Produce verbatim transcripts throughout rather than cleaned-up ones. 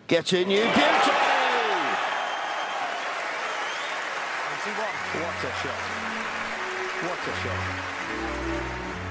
Get in, you beauty! What a shot! What a shot!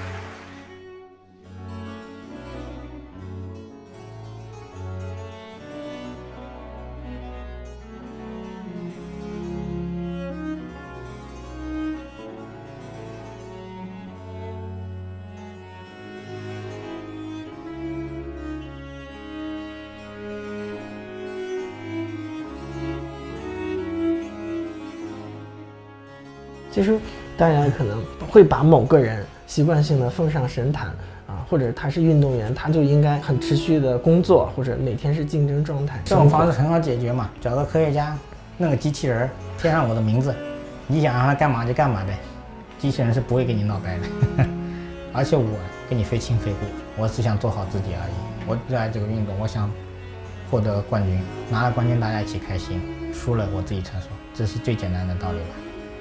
其实大家可能会把某个人习惯性的奉上神坛啊，或者他是运动员，他就应该很持续的工作，或者每天是竞争状态。 这种方式很好解决嘛，找个科学家弄个机器人贴上我的名字，你想让他干嘛就干嘛呗，机器人是不会给你闹掰的。而且我跟你非亲非故，我只想做好自己而已。我热爱这个运动，我想获得冠军，拿了冠军大家一起开心，输了我自己承受，这是最简单的道理了。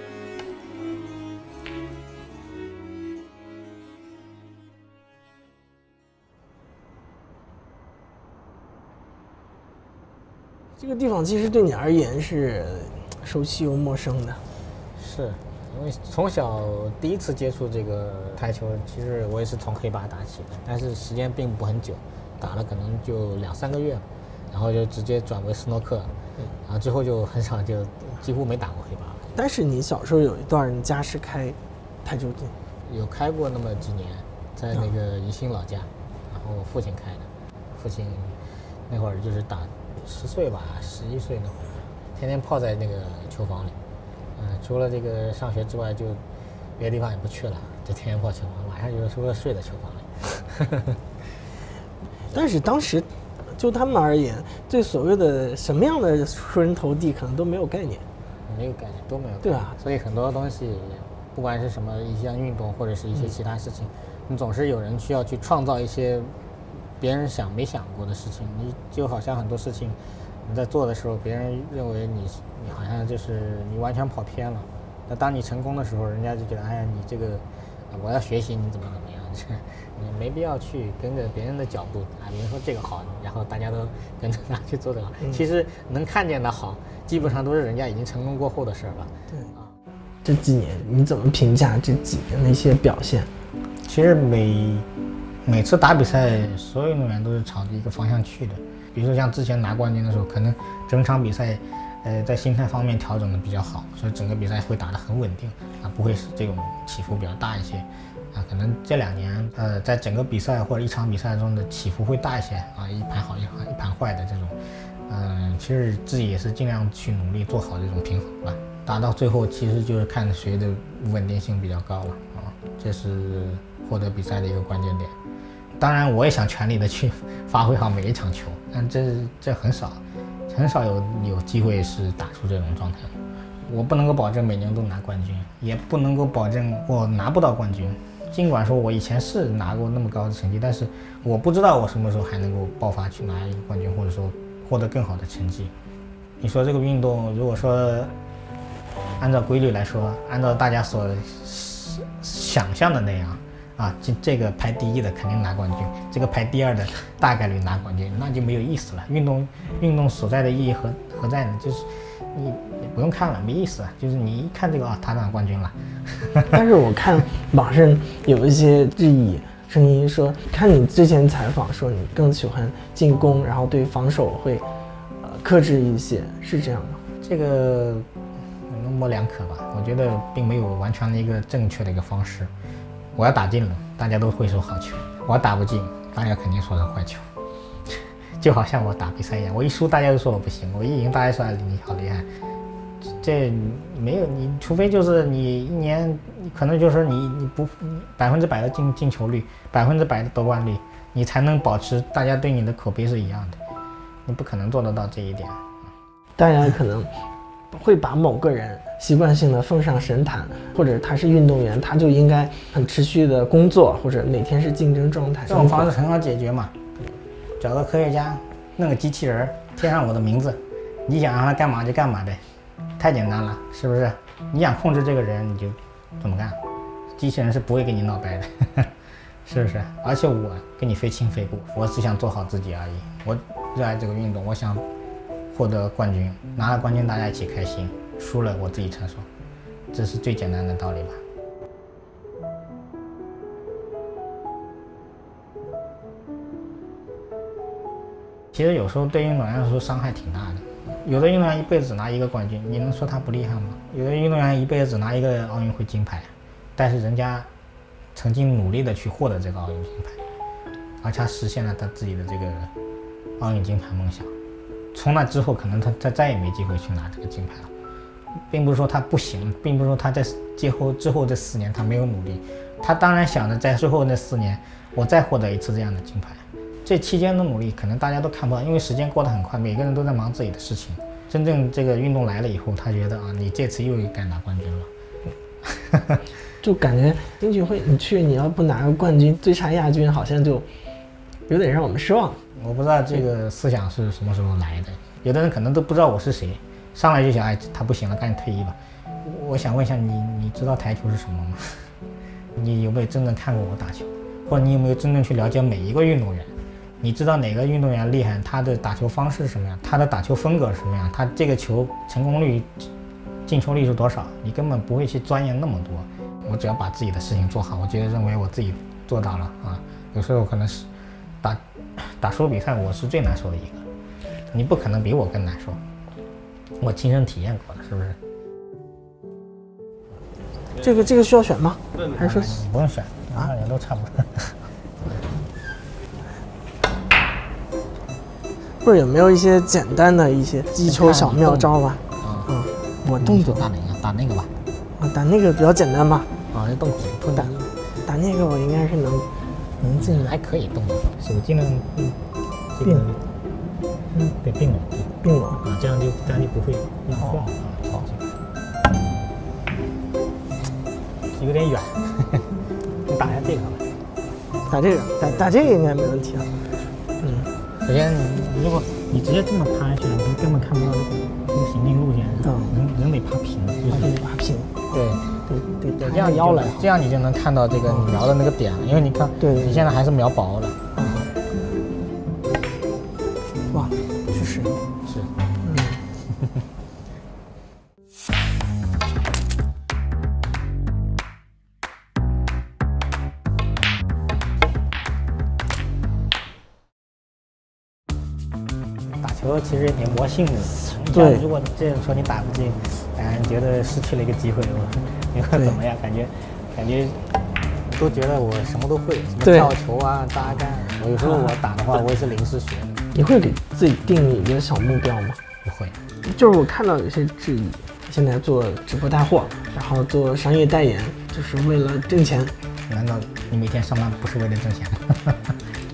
这个地方其实对你而言是熟悉又陌生的。 是，因为从小第一次接触这个台球，其实我也是从黑把打起的，但是时间并不很久，打了可能就两三个月，然后就直接转为斯诺克，然后之后就很少，就几乎没打过黑把了。 但是你小时候有一段你家是开台球店， 有开过那么几年，在那个宜兴老家，然后我父亲开的，父亲那会儿就是打十岁吧，十一岁那会儿，天天泡在那个球房里，嗯、呃，除了这个上学之外，就别的地方也不去了，就天天泡球房，晚上有时候睡在球房里。 但是当时就他们而言，对所谓的什么样的出人头地可能都没有概念， 没有概念，都没有概念。 对啊， 所以很多东西，不管是什么一项运动或者是一些其他事情，嗯、你总是有人需要去创造一些别人想没想过的事情。你就好像很多事情你在做的时候，别人认为你你好像就是你完全跑偏了，那当你成功的时候，人家就觉得哎呀你这个我要学习你怎么怎么样，你没必要去跟着别人的脚步啊。别人说这个好，然后大家都跟着他去做这个好，嗯、其实能看见的好，基本上都是人家已经成功过后的事了。 对啊，这几年你怎么评价这几年的一些表现？ 其实每每次打比赛，所有运动员都是朝着一个方向去的。比如说像之前拿冠军的时候，可能整场比赛，呃，在心态方面调整的比较好，所以整个比赛会打得很稳定啊，不会是这种起伏比较大一些啊。可能这两年，呃，在整个比赛或者一场比赛中的起伏会大一些啊，一盘好一盘一盘坏的这种，嗯、呃，其实自己也是尽量去努力做好这种平衡吧。打到最后，其实就是看谁的稳定性比较高了啊，这是获得比赛的一个关键点。当然，我也想全力的去发挥好每一场球，但这这很少，很少有有机会是打出这种状态。我不能够保证每年都拿冠军，也不能够保证我拿不到冠军。尽管说我以前是拿过那么高的成绩，但是我不知道我什么时候还能够爆发去拿一个冠军，或者说获得更好的成绩。你说这个运动，如果说按照规律来说，按照大家所想象的那样。啊，这这个排第一的肯定拿冠军，这个排第二的大概率拿冠军，那就没有意思了。运动运动所在的意义何何在呢？就是你也不用看了，没意思啊。就是你一看这个啊，他拿冠军了。 但是我看网上有一些质疑声音说，看你之前采访说你更喜欢进攻，然后对防守会呃克制一些，是这样吗？ 这个模棱两可吧，我觉得并没有完全的一个正确的一个方式。我要打进了，大家都会说好球；我要打不进，大家肯定说是坏球。就好像我打比赛一样，我一输大家都说我不行，我一赢大家说你好厉害。这没有你，除非就是你一年可能就是你你不百分之百的进进球率，百分之百的夺冠率，你才能保持大家对你的口碑是一样的。你不可能做得到这一点。 大家可能会把某个人习惯性的奉上神坛，或者他是运动员，他就应该很持续的工作，或者每天是竞争状态。 这种方式很好解决嘛，找个科学家弄个机器人贴上我的名字，你想让他干嘛就干嘛呗，太简单了，是不是？你想控制这个人，你就这么干，机器人是不会给你闹掰的。 是不是？而且我跟你非亲非故，我只想做好自己而已。我热爱这个运动，我想获得冠军，拿了冠军大家一起开心，输了我自己承受，这是最简单的道理吧。其实有时候对运动员来说伤害挺大的。有的运动员一辈子只拿一个冠军，你能说他不厉害吗？有的运动员一辈子只拿一个奥运会金牌，但是人家曾经努力的去获得这个奥运金牌，而且他实现了他自己的这个奥运金牌梦想。从那之后，可能他他再也没机会去拿这个金牌了。并不是说他不行，并不是说他在之后之后这四年他没有努力，他当然想着在之后那四年我再获得一次这样的金牌。这期间的努力可能大家都看不到，因为时间过得很快，每个人都在忙自己的事情。真正这个运动来了以后，他觉得啊，你这次又该拿冠军了。 就感觉丁俊晖你去你要不拿个冠军，最差亚军好像就有点让我们失望。 我不知道这个思想是什么时候来的，有的人可能都不知道我是谁，上来就想哎他不行了，赶紧退役吧。我想问一下你，你知道台球是什么吗？你有没有真正看过我打球，或者你有没有真正去了解每一个运动员？你知道哪个运动员厉害，他的打球方式是什么样，他的打球风格是什么样，他这个球成功率、进球率是多少？你根本不会去钻研那么多。我只要把自己的事情做好，我觉得认为我自己做到了啊。有时候可能是打打输比赛，我是最难受的一个，你不可能比我更难受，我亲身体验过的，是不是？ 这个这个需要选吗？还是说你不用选，两个人都差不多。 不是有没有一些简单的一些击球小妙招吧？ 啊、 嗯，我动作打哪个？打那个吧。 啊，打那个比较简单吧。 啊，这动口突打打那个我应该是能能进的， 还可以动的，手技能嗯，这并个嗯对并拢并拢啊，这样就这样就不会一直晃啊。好，有点远，你打一下这个好吧？ 打这个打打这个应该没问题啊。嗯。 首先，如果你直接这么趴下去，你根本看不到这个行进路线， 嗯， 人人得趴平，就是趴平。 对对对， 这样腰了，这样你就能看到这个你瞄的那个点了，因为你看， 对， 你现在还是瞄薄了。 哇，确实是， 嗯。 其实也魔性的， 对。 如果这样说你打不进，哎，你觉得失去了一个机会，你会怎么样？感觉，感觉都觉得我什么都会，什么跳球啊、扎杆。我有时候我打的话，我也是临时学的。 你会给自己定一个小目标吗？ 不会。 就是我看到有些质疑，现在做直播带货，然后做商业代言，就是为了挣钱。 难道你每天上班不是为了挣钱？